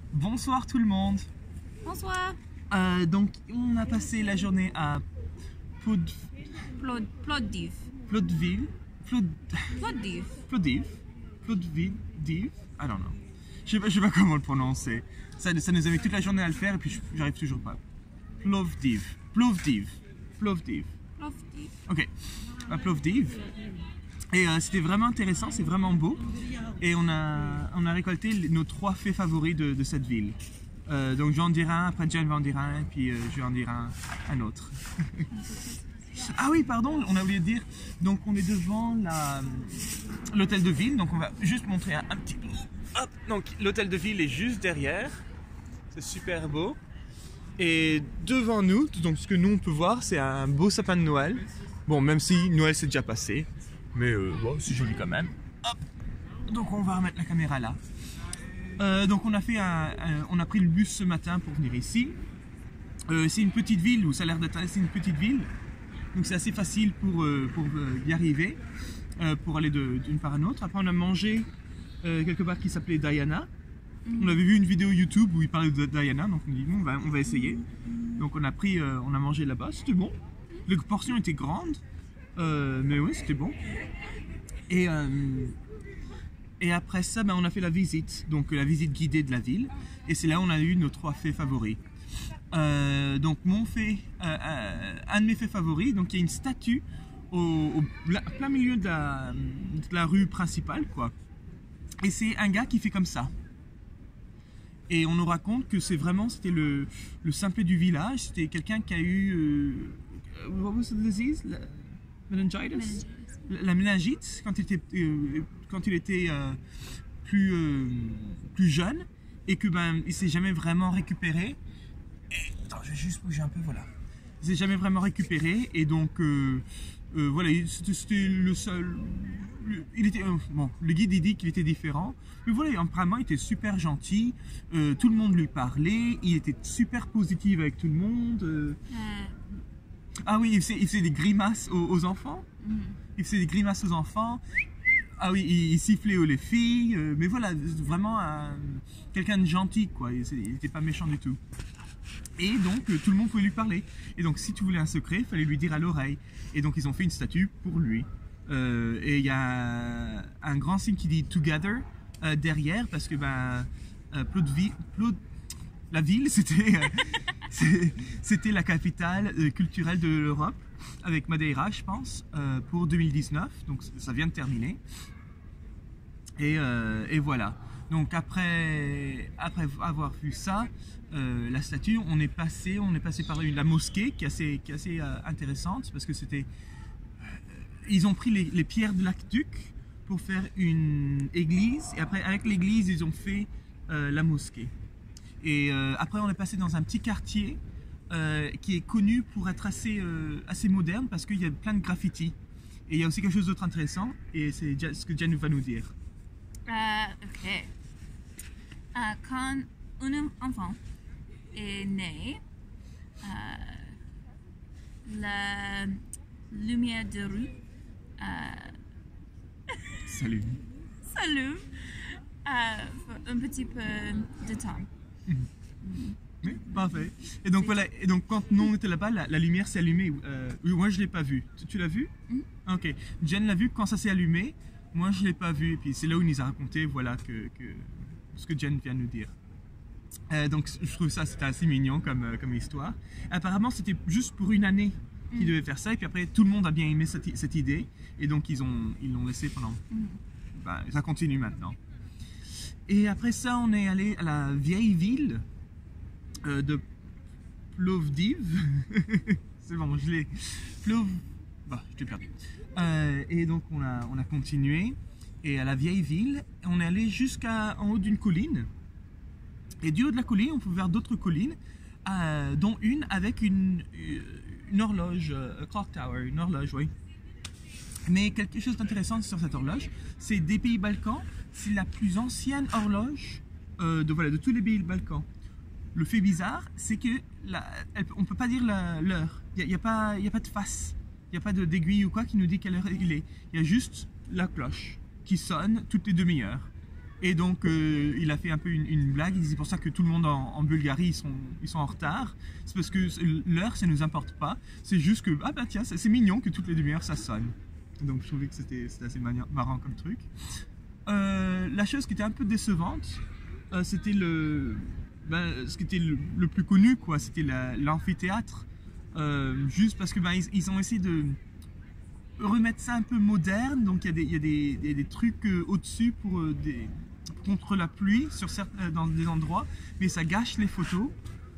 Bonsoir tout le monde. Bonsoir. Donc on a passé la journée à Plovdiv. Plovdiv. I don't know. Je sais pas comment le prononcer. Ça nous a mis toute la journée à le faire et puis j'arrive toujours pas. Plovdiv. Ok. À Plovdiv. Et c'était vraiment intéressant, c'est vraiment beau. Et on a récolté nos 3 faits favoris de cette ville. Donc je vais en dire un, après Jen va en dire un, et puis je vais en dire un autre. Ah oui, pardon, on a oublié de dire. Donc on est devant l'hôtel de ville, donc on va juste montrer un petit peu. Hop, donc l'hôtel de ville est juste derrière. C'est super beau. Et devant nous, donc ce que nous on peut voir, c'est un beau sapin de Noël. Bon, même si Noël s'est déjà passé, mais bon, c'est joli quand même. Hop. Donc on va remettre la caméra là. Donc on a pris le bus ce matin pour venir ici. C'est une petite ville, où ça a l'air d'être une petite ville. Donc c'est assez facile pour y arriver, pour aller d'une part à l'autre. Après on a mangé quelque part qui s'appelait Diana. On avait vu une vidéo YouTube où il parlait de Diana, donc on dit bon, on va essayer. Donc on a mangé là-bas, c'était bon. Les portions étaient grandes, mais oui c'était bon. Et après ça, on a fait la visite, donc la visite guidée de la ville. Et c'est là où on a eu nos 3 faits favoris. Donc un de mes faits favoris, donc il y a une statue au plein milieu de la rue principale, quoi. Et c'est un gars qui fait comme ça. Et on nous raconte que c'était le simplet du village. C'était quelqu'un qui a eu what was the disease? Meningitis? La méningite quand il était plus jeune, et que il s'est jamais vraiment récupéré. Attends, je vais juste bouger un peu, voilà. Il s'est jamais vraiment récupéré, et donc voilà, c'était le seul. Le guide il dit qu'il était différent, mais voilà, apparemment il était super gentil, tout le monde lui parlait, il était super positif avec tout le monde. Ah oui, il faisait des grimaces aux enfants. Il faisait des grimaces aux enfants. Ah oui, il sifflait aux les filles. Mais voilà, vraiment quelqu'un de gentil, quoi. Il n'était pas méchant du tout. Et donc, tout le monde pouvait lui parler. Et donc, si tu voulais un secret, il fallait lui dire à l'oreille. Et donc, ils ont fait une statue pour lui. Et il y a un grand signe qui dit « Together » derrière, parce que la ville, c'était la capitale culturelle de l'Europe, avec Madeira, je pense, pour 2019. Donc ça vient de terminer. Et voilà. Donc après avoir vu ça, la statue, on est passé par la mosquée qui est assez intéressante, parce que ils ont pris les pierres de l'aqueduc pour faire une église, et après avec l'église ils ont fait la mosquée. Et après on est passé dans un petit quartier qui est connu pour être assez moderne, parce qu'il y a plein de graffitis. Et il y a aussi quelque chose d'autre intéressant, et c'est ce que Jen va nous dire. Ok. Quand un enfant est né, la lumière de rue Salut. Un petit peu de temps. Oui, parfait. Et donc voilà, et donc quand nous on était là-bas, la lumière s'est allumée. Moi je l'ai pas vu. Tu l'as vu? Ok. Jen l'a vu quand ça s'est allumé. Moi je l'ai pas vu. Et puis c'est là où il nous a raconté, voilà, ce que Jen vient de nous dire. Donc je trouve ça c'était assez mignon comme histoire. Apparemment c'était juste pour une année qu'ils devaient faire ça, et puis après tout le monde a bien aimé cette idée, et donc ils l'ont laissé pendant. Ça continue maintenant. Et après ça on est allé à la vieille ville de Plovdiv. C'est bon, je l'ai perdu. Et donc on a continué, et à la vieille ville, on est allé jusqu'en haut d'une colline. Et du haut de la colline, on peut voir d'autres collines, dont une avec une horloge, clock tower, une horloge, oui. Mais quelque chose d'intéressant sur cette horloge, c'est des pays Balkans, c'est la plus ancienne horloge de tous les pays Balkans. Le fait bizarre, c'est que on ne peut pas dire l'heure. Il n'y a pas de face, il n'y a pas d'aiguille ou quoi qui nous dit quelle heure il est. Il y a juste la cloche qui sonne toutes les demi-heures. Et donc, il a fait un peu une blague. Il dit c'est pour ça que tout le monde en Bulgarie, ils sont en retard. C'est parce que l'heure, ça ne nous importe pas. C'est juste que, ah bah tiens, c'est mignon que toutes les demi-heures, ça sonne. Donc, je trouvais que c'était assez marrant comme truc. La chose qui était un peu décevante, c'était ce qui était le plus connu, quoi. C'était l'amphithéâtre. Juste parce que ils ont essayé de remettre ça un peu moderne. Donc, il y a des trucs au-dessus contre la pluie dans des endroits, mais ça gâche les photos.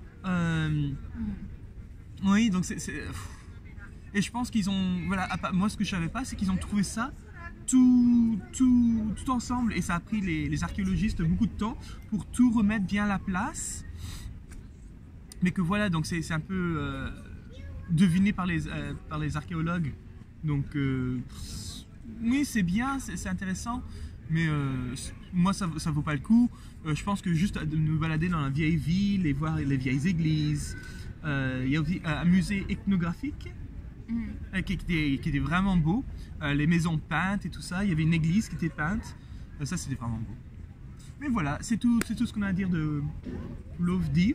Oui, donc et je pense qu'ils ont, voilà, moi ce que je savais pas, c'est qu'ils ont trouvé ça tout ensemble, et ça a pris les archéologistes beaucoup de temps pour tout remettre bien à la place. Mais que voilà, donc c'est un peu deviné par les archéologues. Donc oui, c'est bien, c'est intéressant, mais moi ça vaut pas le coup. Je pense que juste de nous balader dans la vieille ville et voir les vieilles églises. Il y a aussi un musée ethnographique qui était vraiment beau. Les maisons peintes et tout ça. Il y avait une église qui était peinte. Ça, c'était vraiment beau. Mais voilà, c'est tout ce qu'on a à dire de Plovdiv.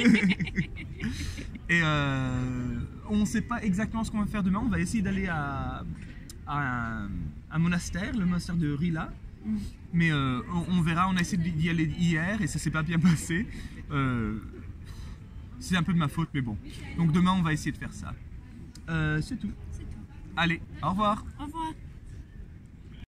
Et on ne sait pas exactement ce qu'on va faire demain. On va essayer d'aller à un monastère, le monastère de Rila. Mais on verra. On a essayé d'y aller hier et ça s'est pas bien passé. C'est un peu de ma faute, mais bon. Donc demain, on va essayer de faire ça. C'est tout. Allez, au revoir. Au revoir.